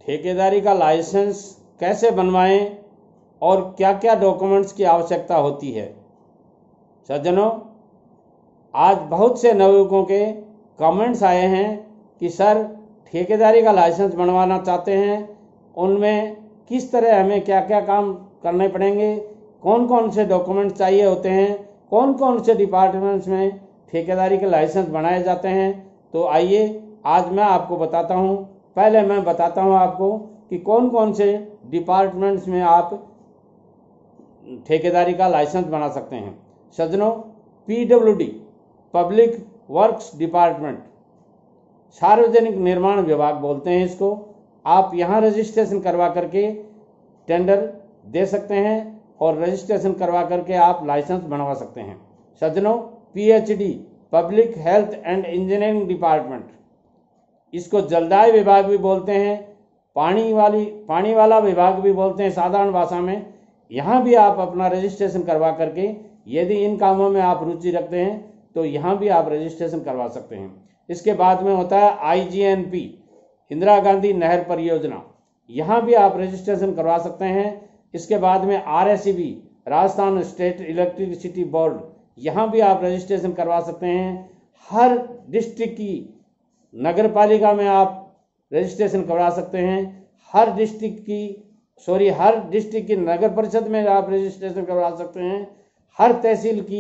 ठेकेदारी का लाइसेंस कैसे बनवाएं और क्या क्या डॉक्यूमेंट्स की आवश्यकता होती है। सज्जनों, आज बहुत से नवयुवकों के कमेंट्स आए हैं कि सर ठेकेदारी का लाइसेंस बनवाना चाहते हैं, उनमें किस तरह हमें क्या क्या काम करने पड़ेंगे, कौन कौन से डॉक्यूमेंट चाहिए होते हैं, कौन कौन से डिपार्टमेंट्स में ठेकेदारी के लाइसेंस बनाए जाते हैं। तो आइए आज मैं आपको बताता हूं। पहले मैं बताता हूं आपको कि कौन कौन से डिपार्टमेंट्स में आप ठेकेदारी का लाइसेंस बना सकते हैं। सज्जनों, PWD पब्लिक वर्क्स डिपार्टमेंट, सार्वजनिक निर्माण विभाग बोलते हैं इसको। आप यहाँ रजिस्ट्रेशन करवा करके टेंडर दे सकते हैं और रजिस्ट्रेशन करवा करके आप लाइसेंस बनवा सकते हैं। सज्जनों, PHD public health and engineering department, इसको जलदाय विभाग भी बोलते हैं, पानी वाला विभाग भी बोलते हैं साधारण भाषा में। यहाँ भी आप अपना रजिस्ट्रेशन करवा करके, यदि इन कामों में आप रुचि रखते हैं तो यहाँ भी आप रजिस्ट्रेशन करवा सकते हैं। इसके बाद में होता है IGNP इंदिरा गांधी नहर परियोजना, यहाँ भी आप रजिस्ट्रेशन करवा सकते हैं। इसके बाद में RSEB Rajasthan state electricity board, यहाँ भी आप रजिस्ट्रेशन करवा सकते हैं। हर डिस्ट्रिक्ट की नगर पालिका में आप रजिस्ट्रेशन करवा सकते हैं। हर डिस्ट्रिक्ट की नगर परिषद में आप रजिस्ट्रेशन करवा सकते हैं। हर तहसील की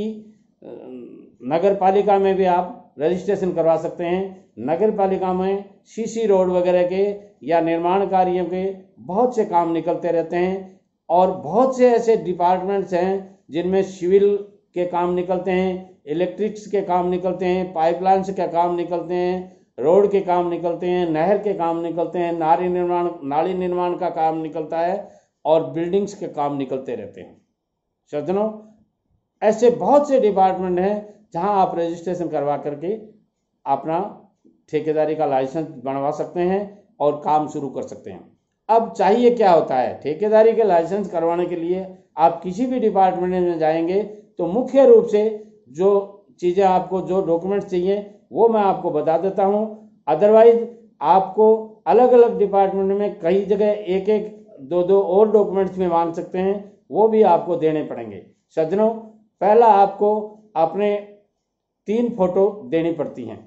नगर पालिका में भी आप रजिस्ट्रेशन करवा सकते हैं। नगर पालिका में CC रोड वगैरह के या निर्माण कार्यों के बहुत से काम निकलते रहते हैं और बहुत से ऐसे डिपार्टमेंट्स हैं जिनमें सिविल के काम निकलते हैं, इलेक्ट्रिक्स के काम निकलते हैं, पाइपलाइंस के काम निकलते हैं, रोड के काम निकलते हैं, नहर के काम निकलते हैं, नाली निर्माण का काम निकलता है और बिल्डिंग्स के काम निकलते रहते हैं। सज्जनों, ऐसे बहुत से डिपार्टमेंट हैं जहां आप रजिस्ट्रेशन करवा करके अपना ठेकेदारी का लाइसेंस बनवा सकते हैं और काम शुरू कर सकते हैं। अब चाहिए क्या होता है, ठेकेदारी के लाइसेंस करवाने के लिए आप किसी भी डिपार्टमेंट में जाएंगे तो मुख्य रूप से जो चीज़ें आपको, जो डॉक्यूमेंट्स चाहिए वो मैं आपको बता देता हूं। अदरवाइज आपको अलग अलग डिपार्टमेंट में कई जगह एक एक दो दो और डॉक्यूमेंट्स में मांग सकते हैं, वो भी आपको देने पड़ेंगे। सज्जनों, पहला आपको अपने 3 फोटो देनी पड़ती हैं,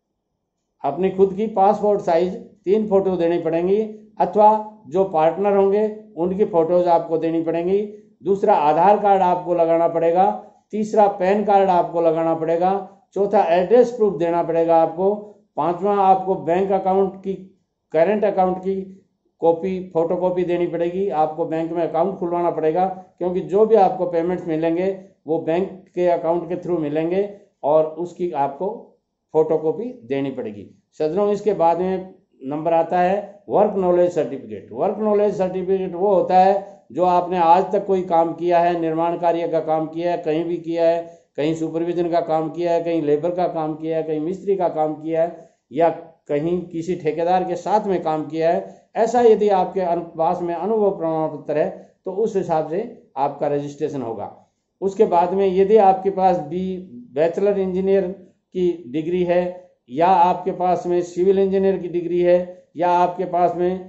अपनी खुद की पासपोर्ट साइज 3 फोटो देनी पड़ेंगी, अथवा जो पार्टनर होंगे उनकी फोटोज आपको देनी पड़ेंगी। दूसरा, आधार कार्ड आपको लगाना पड़ेगा। तीसरा, पैन कार्ड आपको लगाना पड़ेगा। चौथा, एड्रेस प्रूफ देना पड़ेगा आपको। पांचवा, आपको बैंक अकाउंट की, करेंट अकाउंट की कॉपी, फोटो कॉपी देनी पड़ेगी। आपको बैंक में अकाउंट खुलवाना पड़ेगा, क्योंकि जो भी आपको पेमेंट्स मिलेंगे वो बैंक के अकाउंट के थ्रू मिलेंगे और उसकी आपको फोटो कॉपी देनी पड़ेगी। सज्जनों, इसके बाद में नंबर आता है work knowledge certificate. Work knowledge certificate वो होता है जो आपने आज तक कोई काम किया है, निर्माण कार्य का काम किया है, कहीं भी किया है, कहीं सुपरविजन का काम किया है, कहीं लेबर का काम किया है, कहीं मिस्त्री का काम किया है, या कहीं किसी ठेकेदार के साथ में काम किया है। ऐसा यदि आपके पास में अनुभव प्रमाण पत्र है तो उस हिसाब से आपका रजिस्ट्रेशन होगा। उसके बाद में यदि आपके पास बैचलर इंजीनियर की डिग्री है, या आपके पास में सिविल इंजीनियर की डिग्री है, या आपके पास में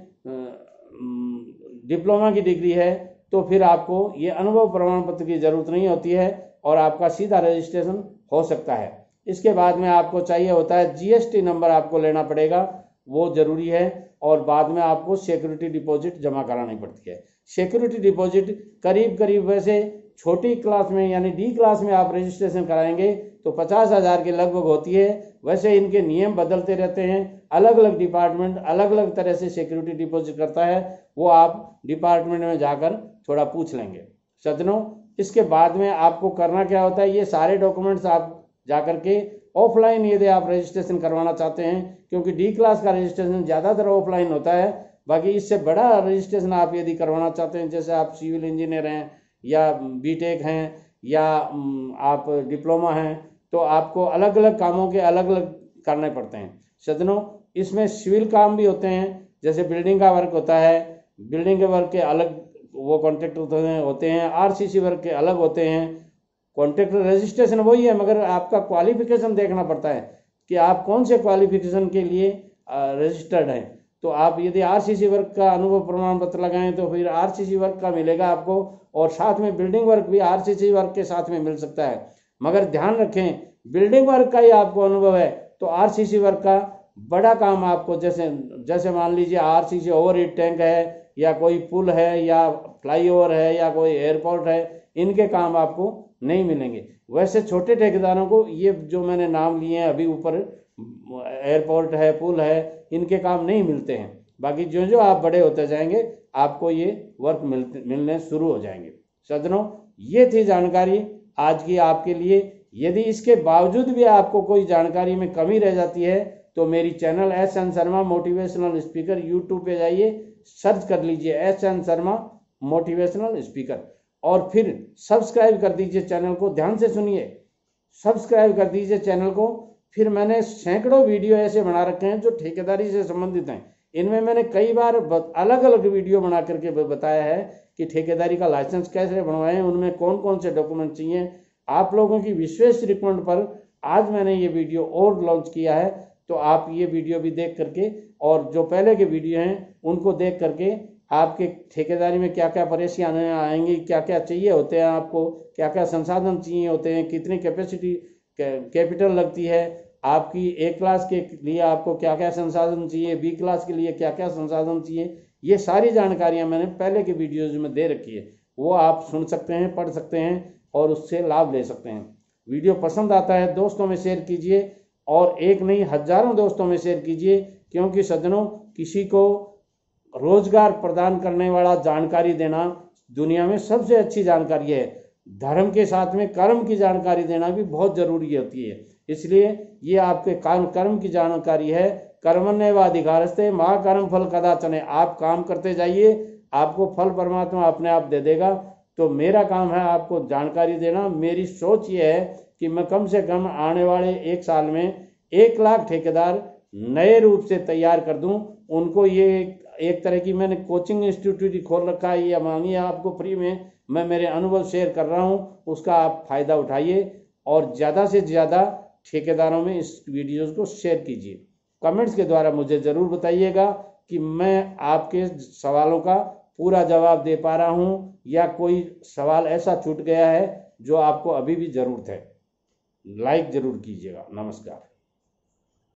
डिप्लोमा की डिग्री है, तो फिर आपको ये अनुभव प्रमाण पत्र की जरूरत नहीं होती है और आपका सीधा रजिस्ट्रेशन हो सकता है। इसके बाद में आपको चाहिए होता है GST नंबर आपको लेना पड़ेगा, वो जरूरी है। और बाद में आपको सिक्योरिटी डिपॉजिट जमा करानी पड़ती है। सिक्योरिटी डिपॉजिट करीब वैसे छोटी क्लास में यानी D क्लास में आप रजिस्ट्रेशन कराएंगे तो 50,000 के लगभग होती है। वैसे इनके नियम बदलते रहते हैं, अलग अलग डिपार्टमेंट अलग अलग तरह से सिक्योरिटी डिपॉजिट करता है, वो आप डिपार्टमेंट में जाकर थोड़ा पूछ लेंगे। सज्जनों, इसके बाद में आपको करना क्या होता है, ये सारे डॉक्यूमेंट्स आप जाकर के ऑफलाइन यदि आप रजिस्ट्रेशन करवाना चाहते हैं, क्योंकि D क्लास का रजिस्ट्रेशन ज़्यादातर ऑफलाइन होता है। बाकी इससे बड़ा रजिस्ट्रेशन आप यदि करवाना चाहते हैं, जैसे आप सिविल इंजीनियर हैं या BTech हैं या आप डिप्लोमा हैं, तो आपको अलग अलग कामों के अलग अलग करने पड़ते हैं। सज्जनों, इसमें सिविल काम भी होते हैं, जैसे बिल्डिंग का वर्क होता है, बिल्डिंग के वर्क के अलग वो कॉन्ट्रैक्टर होते हैं, RCC वर्क के अलग होते हैं। कॉन्ट्रैक्टर रजिस्ट्रेशन वही है, मगर आपका क्वालिफिकेशन देखना पड़ता है कि आप कौन से क्वालिफिकेशन के लिए रजिस्टर्ड हैं। तो आप यदि आरसीसी वर्क का अनुभव प्रमाण पत्र लगाएं तो फिर आरसीसी वर्क का मिलेगा आपको, और साथ में बिल्डिंग वर्क भी आरसीसी वर्क के साथ में मिल सकता है। मगर ध्यान रखें, बिल्डिंग वर्क का ही आपको अनुभव है तो आरसीसी वर्क का बड़ा काम आपको, जैसे मान लीजिए आरसीसी ओवरहेड टैंक है, या कोई पुल है, या फ्लाईओवर है, या कोई एयरपोर्ट है, इनके काम आपको नहीं मिलेंगे। वैसे छोटे ठेकेदारों को ये जो मैंने नाम लिए हैं अभी ऊपर, एयरपोर्ट है, पुल है, इनके काम नहीं मिलते हैं। बाकी जो जो आप बड़े होते जाएंगे आपको ये वर्क मिलने शुरू हो जाएंगे। सज्जनों, ये थी जानकारी आज की आपके लिए। यदि इसके बावजूद भी आपको कोई जानकारी में कमी रह जाती है तो मेरी channel SN Sharma motivational speaker YouTube पे जाइए, सर्च कर लीजिए SN शर्मा मोटिवेशनल स्पीकर, और फिर सब्सक्राइब कर दीजिए चैनल को। ध्यान से सुनिए, सब्सक्राइब कर दीजिए चैनल को। फिर मैंने सैकड़ों वीडियो ऐसे बना रखे हैं जो ठेकेदारी से संबंधित हैं। इनमें मैंने कई बार अलग अलग वीडियो बना करके बताया है कि ठेकेदारी का लाइसेंस कैसे बनवाएं, उनमें कौन कौन से डॉक्यूमेंट चाहिए। आप लोगों की विशेष रिकमेंड पर आज मैंने ये वीडियो और लॉन्च किया है, तो आप ये वीडियो भी देख करके, और जो पहले के वीडियो हैं उनको देख करके आपके ठेकेदारी में क्या क्या परेशानियां आएंगी, क्या क्या चाहिए होते हैं आपको, क्या क्या संसाधन चाहिए होते हैं, कितनी कैपिटल लगती है, आपकी A क्लास के लिए आपको क्या क्या संसाधन चाहिए, B क्लास के लिए क्या क्या संसाधन चाहिए, ये सारी जानकारियां मैंने पहले के वीडियोज में दे रखी है। वो आप सुन सकते हैं, पढ़ सकते हैं और उससे लाभ ले सकते हैं। वीडियो पसंद आता है दोस्तों में शेयर कीजिए, और एक नहीं हजारों दोस्तों में शेयर कीजिए, क्योंकि सज्जनों, किसी को रोजगार प्रदान करने वाला जानकारी देना दुनिया में सबसे अच्छी जानकारी है। धर्म के साथ में कर्म की जानकारी देना भी बहुत जरूरी होती है। इसलिए ये आपके कर्म की जानकारी है। कर्मण्येवाधिकारस्ते मा कर्म फल कदाचन। आप काम करते जाइए, आपको फल परमात्मा अपने आप दे देगा। तो मेरा काम है आपको जानकारी देना। मेरी सोच ये है कि मैं कम से कम आने वाले 1 साल में 1 लाख ठेकेदार नए रूप से तैयार कर दूं। उनको ये एक तरह की मैंने कोचिंग इंस्टीट्यूट खोल रखा है, या मांगिए आपको फ्री में मैं मेरे अनुभव शेयर कर रहा हूं, उसका आप फायदा उठाइए और ज़्यादा से ज़्यादा ठेकेदारों में इस वीडियोज़ को शेयर कीजिए। कमेंट्स के द्वारा मुझे ज़रूर बताइएगा कि मैं आपके सवालों का पूरा जवाब दे पा रहा हूं, या कोई सवाल ऐसा छूट गया है जो आपको अभी भी ज़रूरत है। लाइक ज़रूर कीजिएगा। नमस्कार।